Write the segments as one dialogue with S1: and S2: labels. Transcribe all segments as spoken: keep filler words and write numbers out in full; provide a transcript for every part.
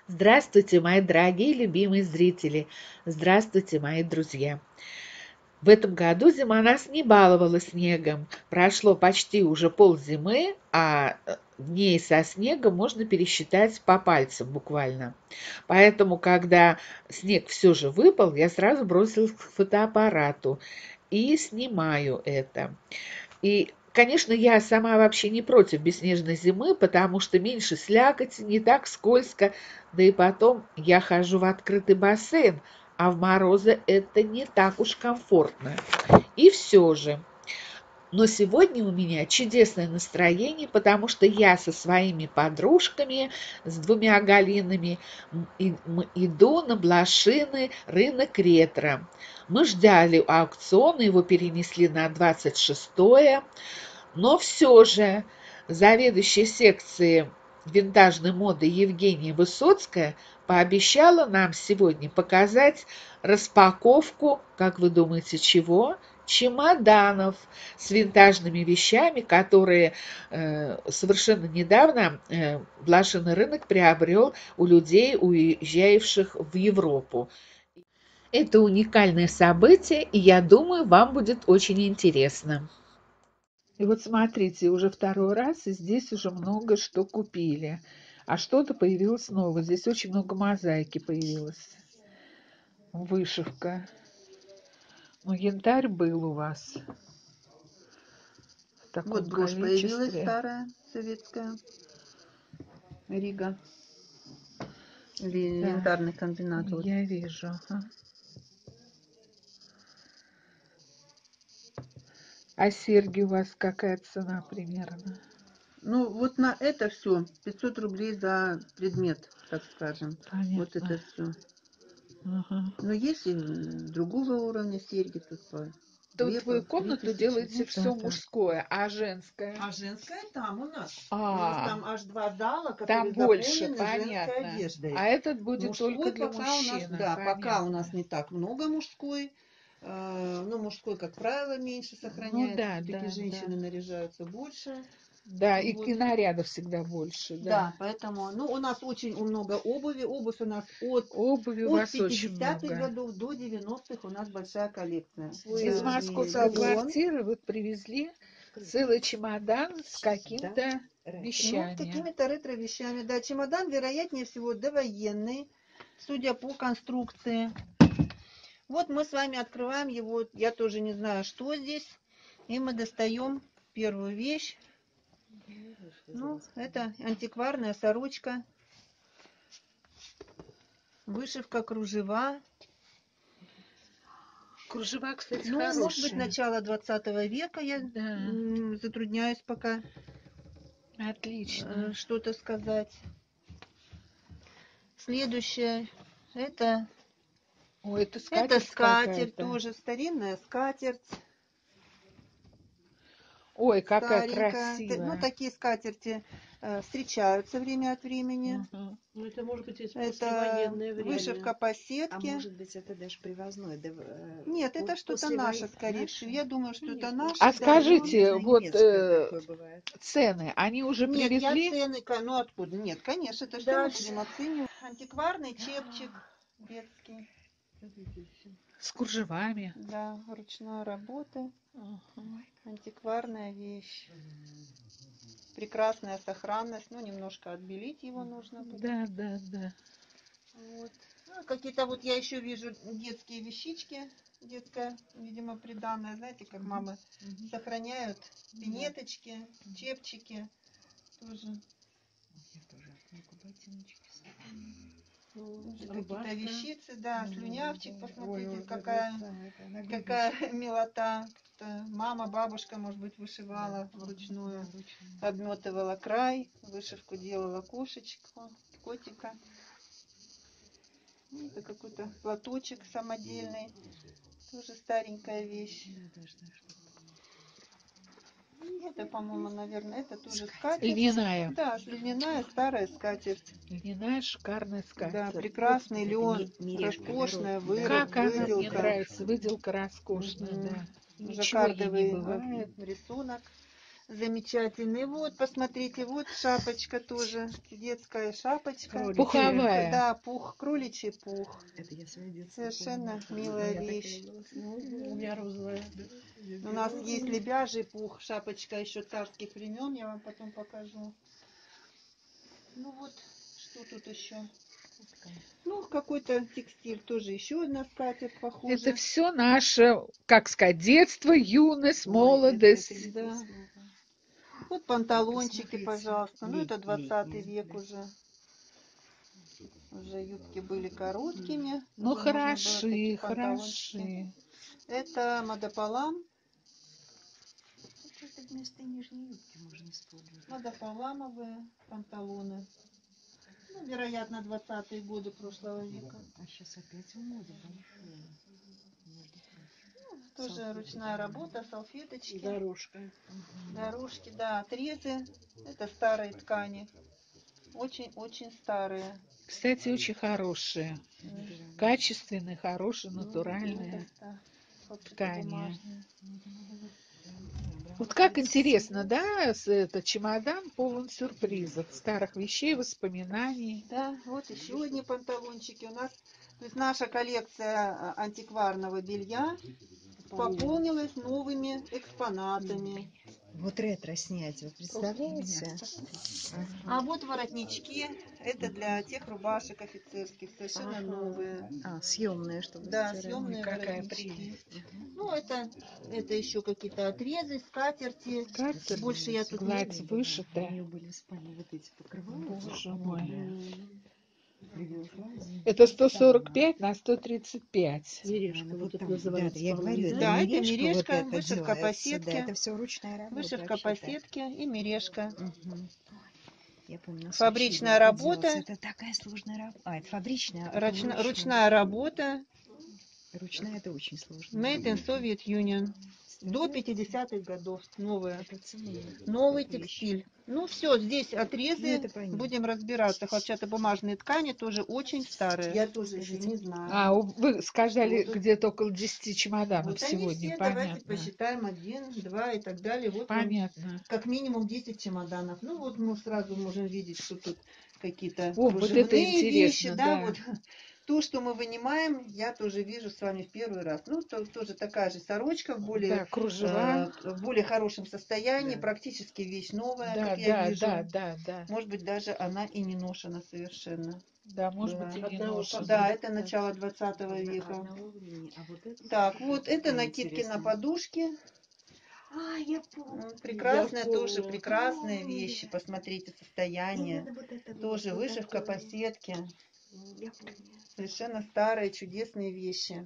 S1: Здравствуйте, мои дорогие любимые зрители! Здравствуйте, мои друзья! В этом году зима нас не баловала снегом. Прошло почти уже ползимы, а э, дней со снегом можно пересчитать по пальцам буквально. Поэтому, когда снег все же выпал, я сразу бросилась к фотоаппарату и снимаю это. И, конечно, я сама вообще не против бесснежной зимы, потому что меньше слякоти, не так скользко, да и потом я хожу в открытый бассейн, а в морозы это не так уж комфортно. И все же, но сегодня у меня чудесное настроение, потому что я со своими подружками, с двумя Галинами, м, и- м, иду на блошиный рынок ретро. Мы ждали аукциона, его перенесли на двадцать шестое, но все же заведующая секцией винтажной моды Евгения Высоцкая пообещала нам сегодня показать распаковку, как вы думаете, чего? Чемоданов с винтажными вещами, которые э, совершенно недавно э, блошиный рынок приобрел у людей, уезжавших в Европу. Это уникальное событие, и я думаю, вам будет очень интересно. И вот смотрите, уже второй раз, и здесь уже много что купили. А что-то появилось новое. Здесь очень много мозаики появилось. Вышивка. Ну, янтарь был у вас в
S2: Вот
S1: таком
S2: брошь появилась
S1: количестве.
S2: старая, советская, Рига, или
S1: Да,
S2: янтарный комбинат. Вот.
S1: я вижу. Ага. А серьги у вас какая цена примерно?
S2: Ну, вот на это все пятьсот рублей за предмет, так скажем. Вот
S1: Понятно.
S2: это все.
S1: Ага.
S2: Но есть и другого уровня серьги, тут по две,
S1: Тут вы
S2: по три
S1: комнату
S2: тысячи.
S1: делаете
S2: Ну,
S1: все
S2: да, да.
S1: мужское, а женское?
S2: А женская там у нас. У нас
S1: А,
S2: там аж два зала,
S1: там
S2: которые
S1: больше,
S2: заполнены женской
S1: понятно.
S2: одеждой.
S1: А этот будет только
S2: Мужской
S1: для
S2: пока у нас,
S1: мужчин,
S2: да, пока у нас
S1: понятно.
S2: не так много мужской. Э, Ну, мужской, как правило, меньше
S1: Ну
S2: сохраняется.
S1: да,
S2: Все-таки
S1: да, да.
S2: женщины наряжаются больше.
S1: Да, и,
S2: Вот.
S1: и нарядов всегда больше, да.
S2: Да, поэтому, ну, у нас очень много обуви. Обувь у нас от,
S1: Обуви у
S2: от
S1: вас очень
S2: пятидесятых
S1: много.
S2: годов до девяностых у нас большая коллекция.
S1: Из
S2: Целый
S1: московской
S2: рулон.
S1: квартиры вы привезли целый чемодан с каким-то
S2: Ну, с
S1: вещами.
S2: какими-то ретро-вещами. Да, чемодан, вероятнее всего, довоенный, судя по конструкции. Вот мы с вами открываем его. Я тоже не знаю, что здесь. И мы достаем первую вещь. Ну, это антикварная сорочка. Вышивка, кружева.
S1: Кружева, кстати,
S2: Ну, может быть,
S1: хорошие.
S2: начало двадцатого века. Я
S1: Да,
S2: м, затрудняюсь пока э,
S1: отлично.
S2: что-то сказать. Следующее. Это,
S1: О, это
S2: это
S1: скатерть
S2: скатерть,
S1: какая-то.
S2: тоже старинная скатерть.
S1: Ой, какая
S2: Старенькая. Т- Ну,
S1: красивая.
S2: такие скатерти э, встречаются время от времени.
S1: Мгм.
S3: Ну, это может быть из
S2: Это
S3: послевоенное
S2: вышивка
S3: время.
S2: по
S4: А
S2: сетке.
S4: может быть, это даже привозной, да, э,
S2: Нет,
S4: по-
S2: это что-то
S4: после
S2: наше,
S4: войны
S2: скорее всего.
S4: наше?
S2: Я думаю, что это
S3: Конечно.
S2: наше,
S1: А
S4: Что-то
S2: да, но...
S1: скажите, вот
S4: немецкое
S1: э,
S4: такое бывает.
S1: цены, они уже
S2: Нет, я
S1: привезли?
S2: цены, ка- ну откуда? Нет, конечно, это все
S3: Да,
S2: мы будем оценивать. Антикварный чепчик детский,
S1: С кружевами.
S2: да, ручной работы,
S1: Ага.
S2: антикварная вещь. Прекрасная сохранность, ну немножко отбелить его нужно будет.
S1: Да, да, да.
S2: Вот. Ну, какие-то вот я еще вижу детские вещички, детская, видимо, приданное, знаете, как мамы сохраняют пинеточки, чепчики тоже.
S4: Я тоже ну-ка, ботиночки
S3: ну,
S2: Тоже какие-то
S3: рубашка.
S2: вещицы, да,
S4: Ну,
S2: слюнявчик,
S4: да. Ой,
S2: посмотрите,
S4: ой,
S2: какая,
S4: красота, это на
S2: какая
S4: бибочке.
S2: милота. Кто-то мама, бабушка, может быть, вышивала вручную,
S4: Да, ручную.
S2: обметывала край, вышивку делала кошечку, котика. Ну, это какой-то платочек самодельный, тоже старенькая вещь.
S4: Да, даже знаю, что
S2: Это, по-моему, наверное, это тоже
S4: скатерть.
S2: скатерть.
S1: Льняная.
S2: Да, льняная старая скатерть.
S1: Льняная шикарная
S2: Да,
S1: скатерть.
S2: прекрасный
S4: Это
S2: лен,
S4: ми- мережка,
S2: роскошная,
S4: дорог,
S2: выруб,
S1: Как она
S4: дорожная,
S1: мне
S2: выделка.
S1: нравится.
S4: хорошая.
S1: Выделка роскошная,
S2: Мгм.
S1: да. Ничего ей не
S2: Жаккардовый
S1: бывает.
S2: рисунок. замечательный. Вот, посмотрите, вот шапочка тоже, детская шапочка.
S4: Кроличья.
S1: Пуховая.
S2: Да, пух, кроличий пух.
S4: Это я свои детство
S2: Совершенно
S4: помню.
S2: милая
S4: У меня такая
S2: вещь.
S4: была.
S3: Ну, у меня розовая.
S2: У нас есть лебяжий пух, шапочка еще царских времен, я вам потом покажу. Ну вот, что тут еще? Ну, какой-то текстиль, тоже еще одна скатерть похожа.
S1: Это все наше, как сказать, детство, юность,
S4: Ой,
S1: молодость.
S4: это- это
S2: Да.
S4: не то слово.
S2: Вот панталончики,
S4: Посмотрите,
S2: пожалуйста. Ну, это
S4: летние,
S2: двадцатый
S4: летние,
S2: век
S4: да.
S2: уже. Уже юбки были короткими.
S1: Ну,
S2: уже можно было
S1: хороши,
S2: такие панталончики.
S1: хороши.
S2: Это мадополам.
S4: Это вместо нижней юбки можно использовать.
S2: Мадополамовые панталоны. Ну, вероятно, двадцатые годы прошлого века.
S4: А сейчас опять в моде большое. Между прочим.
S2: Тоже
S4: Салфетки.
S2: ручная работа, салфеточки.
S3: Дорожка.
S2: Дорожки, да, отрезы. Это старые ткани. Очень-очень старые.
S1: Кстати, очень хорошие. Качественные, хорошие, натуральные ткани.
S2: Бумажные.
S1: Вот как интересно, да, с- это чемодан полон сюрпризов, старых вещей, воспоминаний.
S2: Да, вот еще одни панталончики. У нас, то есть наша коллекция а, антикварного белья пополнилась новыми экспонатами.
S4: Вот ретро снять, вы представляете?
S2: А вот воротнички. Это для тех рубашек офицерских, совершенно новые.
S4: А, съемные, чтобы
S2: Да,
S4: стирать.
S2: съемные
S1: какая
S2: воротнички.
S1: прелесть.
S2: Ну, это, это еще какие-то отрезы, скатерти.
S1: Скатерть,
S2: Больше я тут не
S1: гладь
S2: вижу.
S4: У
S1: вышитая.
S4: нее были в спальне вот эти покрывала.
S1: Боже мой.
S4: Привезла.
S1: Это сто сорок пять на сто тридцать пять.
S3: Мережка,
S4: Ну,
S3: вот
S4: вот
S3: это
S4: там,
S3: называется.
S4: да, я
S3: по-моему,
S4: говорю, это
S2: Да, это
S4: мережка,
S2: мережка,
S4: вот это
S2: вышивка по
S4: делается,
S2: сетке.
S4: да, это все ручная работа.
S2: Вышивка по
S4: вообще-то.
S2: сетке и мережка.
S4: Мгм. Я помню, нас
S2: Фабричная
S4: учили это
S2: работа.
S4: делать. Это такая сложная работа. А, это фабричная, а потом
S2: Ручна-
S4: ручная.
S2: ручная работа.
S4: Ручная это очень сложно.
S2: Made in Soviet Union. До пятидесятых годов. Новая.
S4: Это ценные
S2: Новый
S4: вещи.
S2: текстиль. Ну все, здесь
S4: Ну,
S2: отрезы.
S4: это понятно.
S2: Будем разбираться. Хлопчатобумажные ткани тоже очень старые. Я тоже еще не знаю.
S1: А, у- вы сказали,
S2: Вот.
S1: где-то около десяти чемоданов
S2: Вот они
S1: сегодня.
S2: все, давайте
S1: Понятно.
S2: посчитаем, один, два и так далее. Вот вам
S1: Понятно.
S2: как минимум десять чемоданов. Ну вот мы сразу можем видеть, что тут какие-то
S1: О, вот это
S2: кружевные
S1: интересно,
S2: вещи,
S1: да.
S2: да, вот то, что мы вынимаем, я тоже вижу с вами в первый раз. Ну, то, тоже такая же сорочка в более,
S1: Да, кружева.
S2: э, в более хорошем состоянии,
S4: Да.
S2: практически вещь новая,
S1: Да,
S2: как я
S1: да,
S2: вижу.
S1: да, да, да.
S2: Может быть, даже она и не ношена совершенно.
S1: Да, может
S2: Да.
S1: быть, и не
S3: Одного
S1: ношена.
S2: Да, это начало двадцатого
S4: Одно-
S2: века.
S4: одного времени. А вот это
S2: Так,
S4: тоже
S2: вот это
S4: такое
S2: накидки на
S4: интересное.
S2: подушки.
S4: А, я помню.
S2: М, Прекрасная
S3: Я
S2: тоже,
S3: помню.
S2: прекрасные
S4: Ой.
S2: вещи. Посмотрите состояние.
S4: Именно вот это
S2: Тоже
S4: вот, вот
S2: вышивка по
S4: такое.
S2: сетке.
S4: Я помню.
S2: Совершенно старые, чудесные вещи.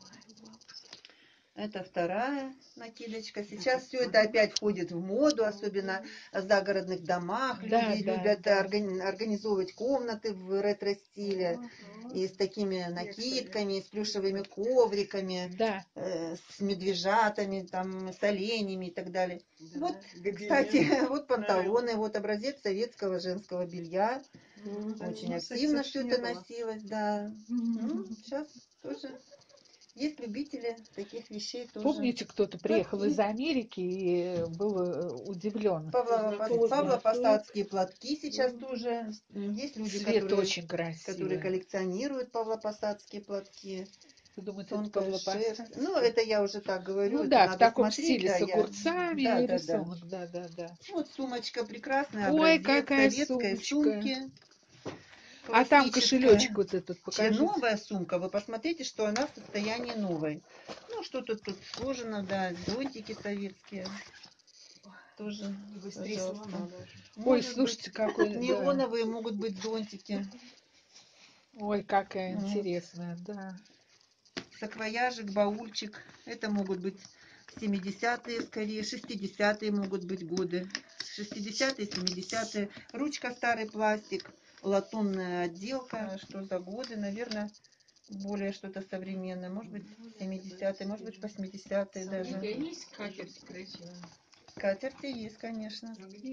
S2: Это вторая накидочка. Сейчас все это опять входит в моду, особенно в загородных домах.
S1: Да,
S2: Люди
S1: да,
S2: любят
S1: да.
S2: органи- организовывать комнаты в ретро-стиле. И с такими накидками, и с плюшевыми ковриками,
S1: Да.
S2: э, с медвежатами, там, с оленями и так далее.
S4: Да.
S2: Вот,
S3: Гобелены.
S2: кстати, вот панталоны, вот образец советского женского белья.
S3: Мгм.
S2: Очень
S4: Ну,
S2: активно
S4: секса
S2: все
S4: не
S2: это
S4: было.
S2: носилось, да. Ну, сейчас тоже есть любители таких вещей тоже.
S1: Помните, кто-то приехал из Америки и был э, удивлен.
S2: Павлово-
S3: Знакомый
S2: Павлопосадские платки сейчас
S3: Мгм.
S2: тоже. М, Есть люди,
S1: Цвет
S2: которые,
S1: очень
S2: которые
S1: красивый.
S2: коллекционируют павлопосадские платки.
S1: Вы думаете, это
S2: Тонкая шерсть.
S1: Павлопосадский?
S2: Ну, это я уже так говорю.
S1: Ну
S2: это
S1: да, в
S2: надо
S1: таком
S2: смотреть,
S1: стиле
S2: да,
S1: с
S2: я-
S1: огурцами
S2: Да, да, да.
S1: рисунок. Да, да, да.
S2: Вот сумочка прекрасная,
S1: Ой,
S2: образец
S1: какая
S2: советской
S1: сумочка.
S2: сумки.
S1: А там
S2: Классическая.
S1: кошелечек вот этот,
S2: Вообще
S1: покажите.
S2: новая сумка, вы посмотрите, что она в состоянии новой. Ну, что-то тут сложено, да, зонтики советские. Тоже,
S4: Быстрее
S2: пожалуйста.
S4: сломала.
S1: Ой,
S2: Может
S1: слушайте,
S2: быть,
S1: какой... да.
S2: неоновые могут быть зонтики.
S1: Ой, какая
S2: Вот.
S1: интересная, да.
S2: Саквояжик, баульчик. Это могут быть семидесятые, скорее, шестидесятые могут быть годы. шестидесятые, семидесятые. Ручка старый пластик, латунная отделка. Что за годы? Наверное, более что-то современное. Может быть, семидесятые, может быть, восьмидесятые даже.
S3: Есть скатерть красивая?
S2: Скатерти есть, конечно.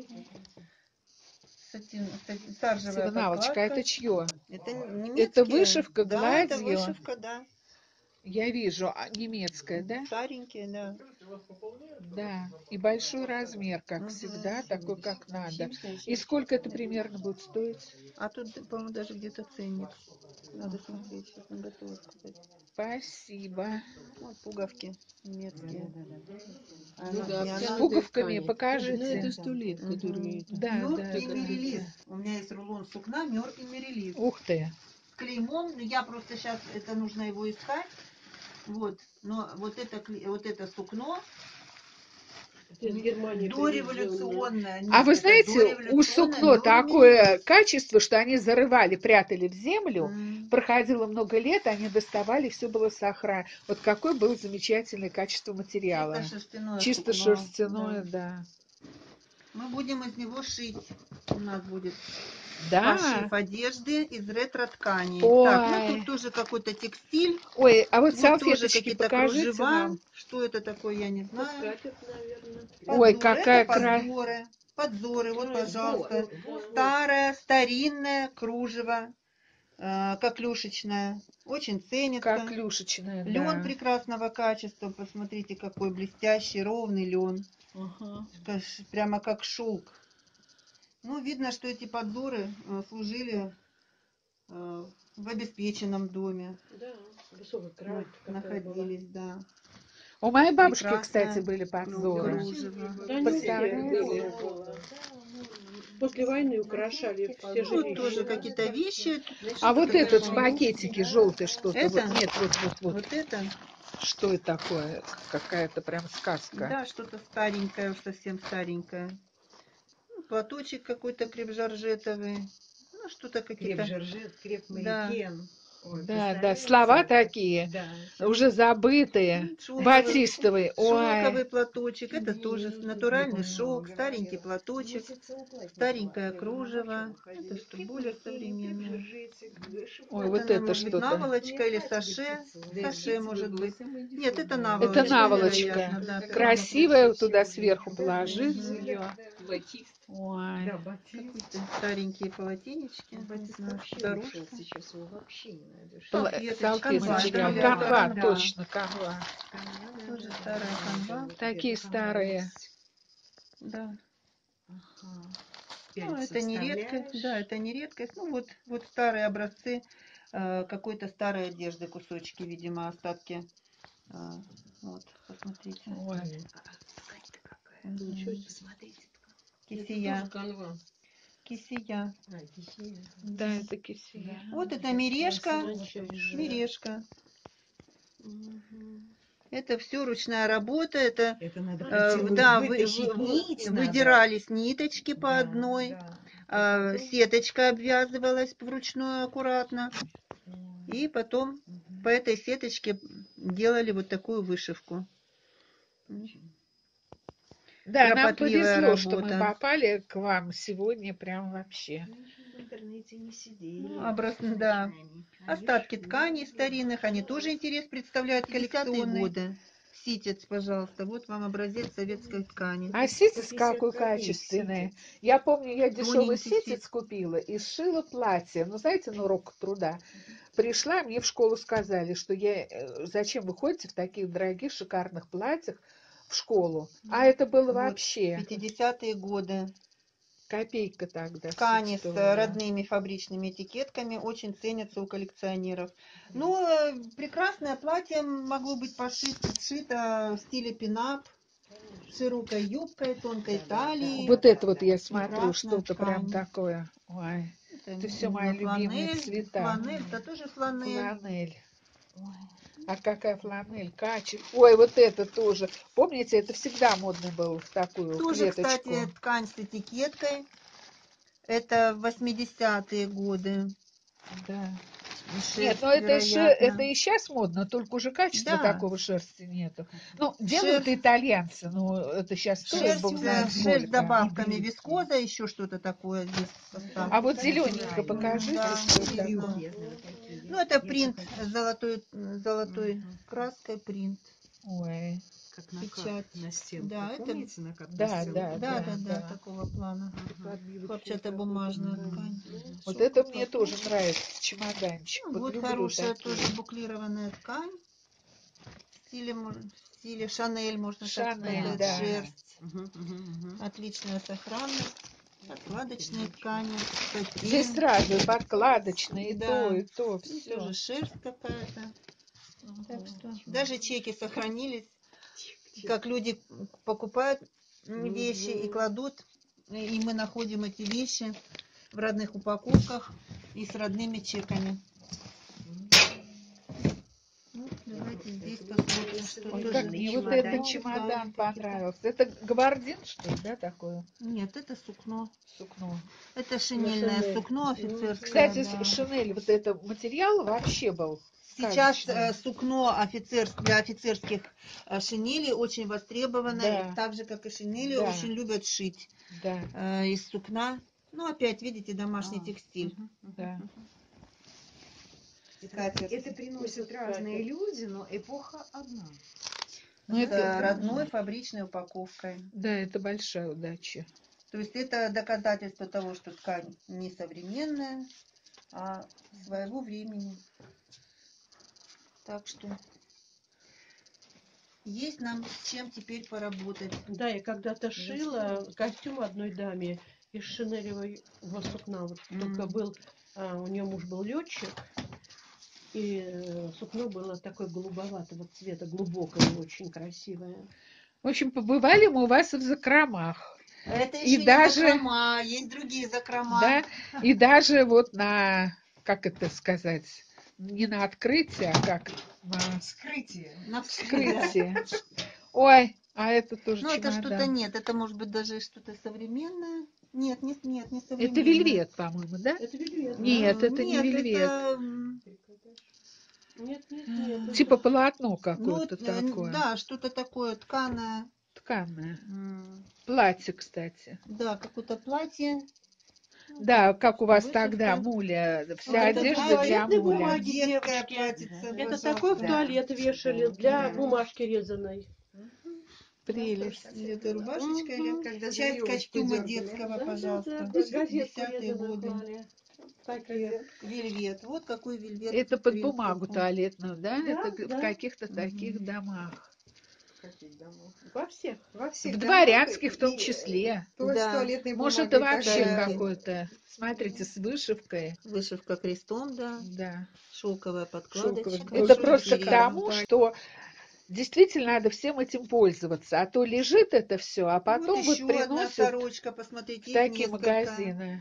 S2: Сатин, сатин- саржевая
S1: Сигналочка,
S2: подкладка.
S1: это чье?
S2: Это немецкие.
S1: Это вышивка
S2: Да, это
S1: гладью.
S2: вышивка, да.
S1: Я вижу, а немецкая, да?
S2: Старенькие, да.
S1: Да, и большой размер, как
S2: Мгм.
S1: всегда, такой, как надо. И сколько это примерно будет стоить?
S2: А тут, по-моему, даже где-то ценник. Надо смотреть, сейчас он готов сказать.
S1: Спасибо.
S2: Вот пуговки немецкие. А
S3: Ну
S2: она-
S3: да,
S2: и
S1: С
S2: она-
S3: обтянутые
S1: пуговками
S3: ткани. Ну,
S1: покажите.
S3: это сто лет,
S2: Мгм.
S3: которые это.
S1: Да, да,
S2: Мертвый
S1: да,
S2: мерилиз.
S1: да.
S2: У меня есть рулон сукна, мертвый мерилиз.
S1: Ух ты.
S2: С клеймом, но я просто сейчас, это нужно его искать. Вот, но вот это, кле- вот это сукно
S3: Это из Германии привезенное.
S2: дореволюционное.
S1: А
S2: Нет,
S1: вы
S2: это
S1: знаете, у
S2: дореволюционное
S1: сукно
S2: мертвый
S1: такое
S2: мерилиз.
S1: качество, что они зарывали, прятали в землю,
S2: М.
S1: проходило много лет, они доставали, все было сохранно. Вот какое было замечательное качество материала.
S2: Чисто шерстяное
S1: Чисто
S2: сукно.
S1: шерстяное,
S2: Да.
S1: да.
S2: Мы будем из него шить. У нас будет
S1: Да.
S2: пошив одежды из ретро-тканей.
S1: Ой.
S2: Так, ну тут тоже какой-то текстиль.
S1: Ой, а вот
S2: Вот тоже
S1: салфеточки
S2: какие-то
S1: покажите
S2: кружева.
S1: нам.
S2: Что это такое, я не
S3: Это
S2: знаю.
S3: скатерть, наверное.
S1: Ой,
S2: Подзоры.
S1: какая
S2: Это
S1: кра-
S2: подзоры. Подзоры, вот,
S3: А,
S2: пожалуйста.
S3: сбор, да.
S2: Старое, старинное кружево, э, коклюшечное. Очень ценится.
S1: Коклюшечная,
S2: Лен
S1: да.
S2: прекрасного качества. Посмотрите, какой блестящий, ровный лен.
S1: Ага.
S2: Прямо как шелк. Ну, видно, что эти подзоры э, служили э, в обеспеченном доме.
S3: Да, высокая
S2: На-
S3: кровать какая была.
S2: находились, да.
S1: У моей бабушки,
S2: Прекрасное
S1: кстати, были подзоры.
S2: кружево.
S3: Да, не у всех
S1: Представляете?
S3: были. После войны украшали все
S2: Ну, вот тоже
S3: жилища.
S2: какие-то вещи.
S1: А вот
S2: Что-то
S1: этот в
S2: такое.
S1: пакетике желтый что-то.
S2: Это?
S1: Вот, нет, вот, вот, вот.
S2: Вот это?
S1: Что это такое? Какая-то прям сказка.
S2: Да, что-то старенькое, уж совсем старенькое. Ну, платочек какой-то креп-жоржетовый. Ну, что-то какие-то...
S4: Креп-жоржет,
S2: Да.
S4: креп-манекен. Ой,
S1: Да, да,
S4: представляете?
S1: слова такие,
S4: Да.
S1: уже забытые.
S2: Шелковый,
S1: Батистовый.
S2: шелковый
S1: Ой.
S2: платочек. Это
S4: Не,
S2: тоже
S4: не,
S2: натуральный
S4: не
S2: шелк,
S4: помню,
S2: старенький
S4: говорила.
S2: платочек,
S4: Месяца у платника
S2: старенькое
S4: была.
S2: кружево.
S4: Ходили.
S2: Это что, более современное.
S4: Креп-жоржетик,
S1: Ой,
S2: Это,
S1: вот
S2: наверное,
S1: это
S2: может быть,
S1: что-то.
S2: наволочка или саше. Саше, может быть. Нет, это наволочка,
S1: Это наволочка.
S2: вероятно, да.
S1: Красивая, туда сверху положить
S2: Мгм.
S1: ее.
S3: Батист.
S1: Ой.
S4: Да, батист.
S2: Какие-то старенькие полотенечки. Не
S4: Батист
S2: знаю,
S4: вообще
S2: дорожка.
S4: ушел, сейчас его вообще не найдешь.
S1: Пла-
S2: Салфеточки,
S1: Салфеточки.
S2: канва.
S1: Канва,
S2: Да.
S1: точно, канва.
S2: Тоже старая канва.
S1: Такие старые.
S2: Да.
S4: Ага.
S2: Ну, это не редкость.
S4: Вставляешь.
S2: Да, это не редкость. Ну, вот, вот старые образцы э, какой-то старой одежды, кусочки, видимо, остатки. Э, вот, посмотрите.
S1: Ой.
S4: Ткань-то какая.
S2: Мгм.
S3: Ничего себе.
S4: Посмотрите.
S3: Это
S2: Кисия.
S3: тоже канва.
S2: Кисия.
S4: А, кисия.
S1: Да, это кисия.
S2: Вот это мережка.
S3: Тончайшая.
S2: Мережка.
S3: Мгм.
S2: Это все ручная работа. Это
S4: Это надо
S2: э,
S4: протянуть,
S2: да, вы-
S4: вытащить
S2: вы-
S4: нить надо.
S2: выдирались ниточки по
S4: Да,
S2: одной.
S4: да.
S2: а,
S4: Потом-
S2: Сеточка обвязывалась вручную аккуратно.
S4: М,
S2: И потом
S4: мгм.
S2: по этой сеточке делали вот такую вышивку.
S1: Да, нам
S2: Кропотливая
S1: повезло, что мы
S2: работа.
S1: попали к вам сегодня прям вообще.
S4: Мы же в интернете не сидели.
S2: Ну, образ- да.
S4: Ткани. А
S2: Остатки
S4: вишь,
S2: тканей
S4: ну,
S2: старинных, они тоже интерес представляют.
S1: коллекционные.
S2: Коллекционные годы. Ситец, пожалуйста. Вот вам образец советской ткани.
S1: А ситец
S4: сто пятьдесят
S1: какой
S4: копеек
S1: качественный.
S4: ситец.
S1: Я помню, я дешевый
S2: Тоненький
S1: ситец
S2: ситец.
S1: купила и сшила платье. Ну, знаете, на урок труда. Пришла, мне в школу сказали, что я, э, зачем вы ходите в таких дорогих, шикарных платьях в школу. А это было
S2: Вот,
S1: вообще
S2: пятидесятые годы.
S1: копейка тогда.
S2: Ткани
S1: всё
S2: с
S1: стоило.
S2: родными фабричными этикетками очень ценятся у коллекционеров. Ну, э, прекрасное платье могло быть пошито, сшито в стиле пинап, с широкой юбкой, тонкой талией.
S1: Вот это вот я смотрю,
S2: Прекрасная
S1: что-то прям
S2: ткань.
S1: такое. Ой, это все
S2: именно
S1: мои любимые
S2: фланель,
S1: цвета.
S2: Фланель, это тоже фланель.
S1: Фланель. А какая фланель, качество. Ой, вот это тоже. Помните, это всегда модно было в такую
S2: Тоже,
S1: клеточку.
S2: кстати, ткань с этикеткой. Это восьмидесятые годы.
S1: Да.
S2: Шерсть,
S1: Нет, но это, ше-
S2: вероятно.
S1: это и сейчас модно, только уже качества
S2: Да.
S1: такого шерсти нету. Ну, делают
S2: Шерсть.
S1: итальянцы, но это сейчас стоит,
S2: Шерсть,
S1: бог
S2: э,
S1: знает
S2: шерсть с
S1: сколько.
S2: добавками вискоза, еще что-то такое здесь в составе.
S1: А вот зелененько покажите,
S2: Да,
S1: что это
S2: интересно.
S1: такое.
S4: Я знаю, какие.
S2: Ну, это
S4: Я
S2: принт
S4: захочу.
S2: с золотой, золотой
S4: Мгм.
S2: краской, принт.
S1: Ой,
S4: Как на
S2: Печать.
S4: кап, на стенку.
S2: Да, это-
S4: Помните, на кап
S1: Да,
S4: на стенку?
S1: да,
S2: Да, да,
S1: да,
S2: да,
S1: да.
S2: такого плана.
S4: Ага.
S2: Хлопчатобумажная
S4: Мгм.
S2: ткань.
S1: Вот
S2: Шелковый
S1: это мне
S2: платочек.
S1: тоже нравится, чемоданчик.
S2: Ну,
S1: Вот
S2: вот
S1: люблю
S2: хорошая
S1: такие.
S2: тоже буклированная ткань. стиле, мо- в стиле Шанель, можно так
S1: Шанель,
S2: сказать,
S1: да.
S2: шерсть.
S4: Мгм, мгм, мгм.
S2: Отличная сохранность, подкладочные ткани,
S1: Здесь
S2: сатин.
S1: сразу и подкладочные, и
S2: Да.
S1: то, и то,
S2: И
S1: все.
S2: тоже шерсть какая-то. Так что даже чеки сохранились, как люди покупают м, вещи и
S3: Мгм.
S2: кладут, и мы находим эти вещи в родных упаковках и с родными чеками. Ну, давайте здесь посмотрим, что
S1: Ой,
S2: тоже.
S1: как мне вот
S4: чемоданчик.
S1: этот чемодан понравился. Это габардин, что ли, да, такое
S2: Нет, это сукно.
S1: сукно?
S2: Это шинельное
S3: Шинель.
S2: сукно офицерское.
S1: Кстати,
S2: да.
S1: Шинель, вот это материал вообще был
S2: Сейчас
S1: сказочный.
S2: э, сукно офицер, для офицерских э, шинелей очень востребовано,
S1: Да.
S2: и так же, как и шинели,
S1: Да.
S2: очень любят шить
S1: Да,
S2: э, из сукна. Ну, опять, видите, домашний
S4: А,
S2: текстиль.
S4: мгм, мгм,
S1: да.
S4: мгм. Это,
S2: Скатерть.
S4: это приносят
S3: Это
S4: разные
S3: скатерть.
S4: люди, но эпоха одна.
S1: Ну,
S2: С
S1: это,
S2: родной фабричной упаковкой.
S1: да, это большая удача.
S2: То есть это доказательство того, что ткань не современная, а своего времени. Так что есть нам с чем теперь поработать.
S3: Да, я когда-то шила костюм одной даме из шинелевого сукна. Вот только
S2: М.
S3: был, а, у нее муж был летчик, и э, сукно было такое голубоватого цвета, глубокое, очень красивое.
S1: В общем, побывали мы у вас и в закромах.
S2: Это
S1: И
S2: еще не
S1: даже-
S2: закрома, есть другие закрома.
S1: Да, и даже вот на, как это сказать, не на открытие, а как на
S4: Скрытие.
S2: На
S1: вскрытие. Ой, а это тоже
S2: Ну, это что-то
S1: чемодан.
S2: нет, это может быть даже что-то современное. Нет, нет, нет, не
S1: Это
S2: современное.
S1: вельвет, по-моему, да?
S3: Это вельвет.
S1: Нет,
S2: М,
S1: это не
S2: нет,
S1: вельвет.
S2: это, м,
S3: Нет, нет, нет. это-
S1: Типа полотно
S2: ну,
S1: какое-то
S2: э,
S1: такое.
S2: да, что-то такое тканое.
S1: Тканое.
S2: М,
S1: Платье, кстати.
S2: Да, какое-то платье.
S1: Да, как у вас
S2: Вышивка.
S1: тогда, муля,
S2: Вот
S1: вся
S2: это
S1: одежда
S2: платье
S1: для
S3: туалетной
S1: муля.
S3: бумаги.
S2: детское
S3: девочки.
S2: платьице,
S3: Это
S2: пожалуйста.
S3: такой в
S4: Да.
S3: туалет вешали
S4: Да.
S3: для
S2: Да.
S3: бумажки резаной.
S1: Прелесть.
S2: Или это рубашечка, или
S3: Мгм.
S4: Когда за
S2: часть
S4: веревочку
S2: костюма
S4: дергали.
S2: детского,
S3: Да, да,
S2: пожалуйста.
S3: да, да, газетку
S2: Десятые
S3: резаную
S2: годы.
S3: клали. Такие.
S2: Вельвет. Вот какой вельвет.
S1: Это под
S2: принт
S1: бумагу
S2: какой.
S1: туалетную, да?
S3: Да,
S1: Это г- в
S3: да.
S1: каких-то
S2: Мгм.
S1: таких домах.
S4: Каких домов?
S3: Во всех.
S4: Во всех
S1: В
S4: домах
S1: дворянских в том
S4: и, э,
S1: числе.
S4: туа- с
S2: Да.
S4: туалетной
S1: Может, и
S4: бумагой
S1: вообще
S4: также.
S2: Да.
S1: какой-то. Смотрите, с вышивкой.
S2: Вышивка крестом, да.
S1: Да.
S2: Шелковая
S1: Шелковый.
S2: подкладочка.
S1: Это
S2: Большой
S1: просто к
S2: интерьер.
S1: тому, что действительно надо всем этим пользоваться. А то лежит это все, а
S2: Вот
S1: потом вот
S2: еще одна
S1: приносят
S2: сорочка,
S1: в
S2: посмотрите, их
S1: такие
S2: несколько.
S1: магазины.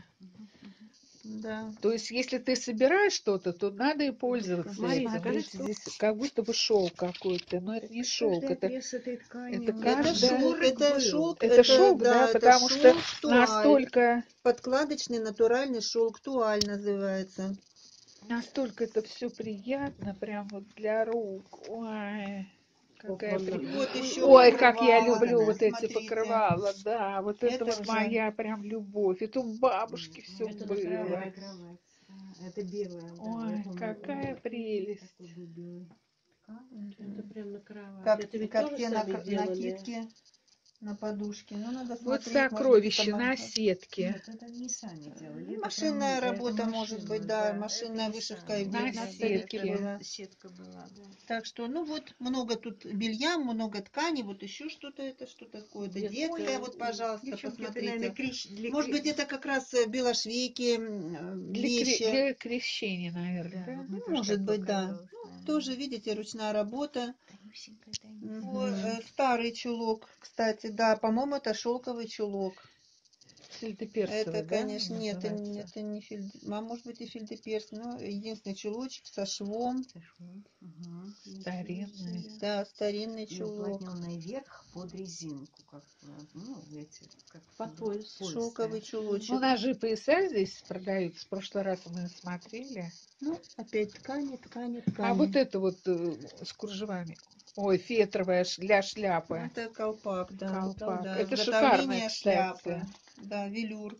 S2: Да.
S1: То есть, если ты собираешь что-то, то надо и пользоваться
S3: Мария,
S1: этим.
S3: скажи,
S1: Видите,
S3: что-
S1: здесь как будто бы шелк какой-то, но это не шелк,
S4: Каждый
S1: это,
S4: отрез этой ткани.
S1: это
S4: у него
S2: Это
S1: каждая-
S2: шелк,
S4: шнурок
S2: это
S4: был.
S2: шелк,
S1: это шелк, да,
S2: это
S1: потому что
S2: шелк туаль.
S1: настолько,
S2: Подкладочный натуральный шелк туаль называется.
S1: настолько это все приятно, прям вот для рук. Ой, какая
S3: Ох,
S1: при-
S3: вон
S2: Вот еще
S1: Ой, как я
S2: покрывало,
S1: люблю вот эти
S2: смотрите.
S1: покрывала, да, вот это,
S2: Это
S1: вот
S2: уже-
S1: моя прям любовь. Это у бабушки все
S3: Это на
S1: было.
S3: кровать.
S4: Кровать. А, это белая. Да,
S1: Ой,
S4: вот он,
S1: какая
S4: он
S1: прелесть.
S4: такой был белый.
S3: Это прям на кровать.
S2: Как,
S3: это ведь
S2: как
S3: тоже
S2: те
S3: сами
S2: нак-
S3: делали.
S2: накидки на подушке. Ну, надо
S1: Вот
S2: смотреть. может быть,
S1: сокровища
S2: это
S1: на
S2: ма-
S1: сетке.
S4: Нет, это не сами делали. Это
S2: Машинная
S4: прям-
S2: работа,
S4: это
S2: может
S4: машина,
S2: быть, да,
S4: это
S2: машинная
S4: не
S2: вышивка
S4: сами.
S2: и
S1: На
S2: на
S1: сетке.
S2: сетке была.
S4: Сетка была, да.
S2: Так что, ну вот, много тут белья, много ткани, вот еще что-то это, что такое, это
S3: Детское.
S2: детское, вот, пожалуйста,
S4: Девчонки, это, наверное,
S2: посмотрите.
S4: крещ... для
S2: Может
S4: кре-
S2: быть, это как раз э, белошвейки м, э,
S1: Для, кре-
S2: вещи.
S1: для крещения, наверное,
S4: Да,
S1: да?
S4: вот мне
S2: Ну,
S4: тоже
S2: может
S4: так
S2: быть, да.
S4: показалось,
S2: Ну,
S4: наверное.
S2: тоже, видите, ручная работа.
S4: Тонюсенькая,
S2: Мгм.
S4: тонюсенькая.
S2: Э, Старый чулок, кстати, да, по-моему, это шелковый чулок.
S1: Сельдеперсовый,
S2: Это,
S1: да,
S2: конечно, нет, это, не-
S1: называется?
S2: это не фильд... а может быть и фильдеперс, но единственный чулочек со швом.
S4: Сошло. Мгм.
S1: Старинный.
S2: Да, старинный
S4: И
S2: чулок.
S4: уплотненный верх под резинку, как, ну, эти, как
S3: Под пояс.
S2: Шелковый
S1: Ну,
S2: чулочек.
S1: ножи и пояса здесь продаются. В прошлый раз мы смотрели.
S2: Ну, опять ткани, ткани, ткани.
S1: А вот это вот э, с кружевами. Ой, фетровая ш- для шляпы.
S2: Это колпак, да.
S1: Колпак.
S2: Да,
S1: Это
S2: изготовление
S1: шикарно, кстати.
S2: шляпы. Да, велюр.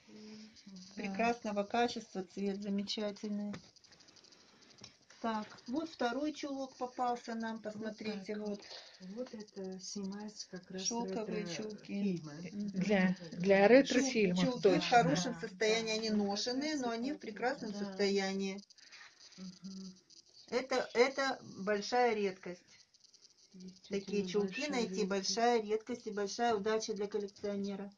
S2: Прекрасного качества, цвет замечательный. Так, вот второй чулок попался нам, посмотрите,
S4: так
S2: вот.
S4: Вот это снимается как раз
S2: Шелковые чулки.
S4: фильмы.
S2: Мгм.
S1: Для, для ретро-фильмов
S2: Чулки в
S1: точно.
S2: хорошем
S4: Да,
S2: состоянии,
S4: да,
S2: они
S4: да,
S2: ношеные,
S4: как
S2: но
S4: раз
S2: они в
S4: это,
S2: прекрасном
S3: да.
S2: состоянии.
S4: Мгм.
S2: Это, это большая редкость. Такие чулки
S3: большая
S2: найти
S3: редкость.
S2: большая редкость и большая удача для коллекционера.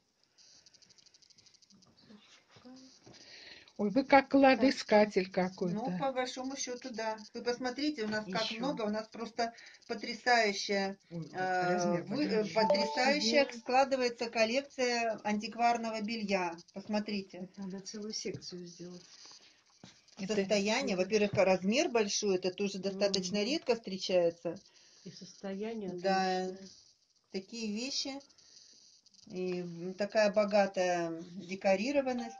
S1: Ой, вы как кладоискатель
S2: Ну,
S1: какой-то.
S2: по большому счету, да. Вы посмотрите, у нас как
S3: Еще.
S2: много, у нас просто потрясающая,
S3: Ой,
S2: э,
S3: размер
S2: вы- э,
S3: большой.
S2: потрясающая складывается коллекция антикварного белья. Посмотрите.
S3: Надо целую секцию сделать.
S1: Это-
S2: Состояние, во-первых, размер большой, это тоже достаточно
S3: Мгм.
S2: редко встречается.
S3: И состояние
S2: Да,
S3: отличное.
S2: такие вещи и м, такая богатая декорированность.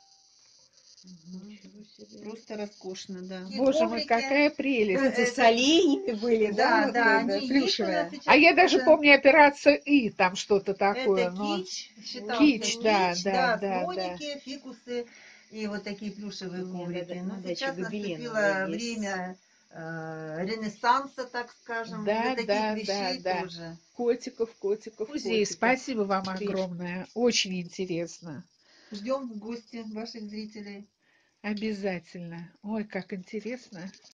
S3: Ничего себе.
S2: Просто роскошно, да. И
S1: Боже мой,
S2: коврики,
S1: какая
S2: э,
S1: прелесть.
S2: э,
S3: С оленями были, да?
S2: Да,
S3: вот
S2: да,
S3: это,
S2: они есть у нас
S3: плюшевые.
S2: сейчас
S1: А я даже
S2: тоже.
S1: помню операцию И, там что-то такое,
S2: Это
S1: но...
S2: кич, считался
S1: Кич, да,
S2: кич,
S1: да,
S2: да,
S1: да, да.
S2: слоники, фикусы и вот такие плюшевые
S3: Мне
S2: коврики.
S3: надо-
S2: Но
S3: надо
S2: сейчас
S3: еще гобеленовые
S2: наступило
S3: есть.
S2: время э, ренессанса, так скажем, для
S1: Да,
S2: таких
S1: да, да,
S2: вещей
S1: да.
S2: тоже.
S3: Котиков, котиков,
S1: Музей,
S3: котиков.
S1: спасибо вам
S3: Три.
S1: огромное. Очень интересно.
S2: Ждем в гости ваших зрителей.
S1: Обязательно. Ой, как интересно.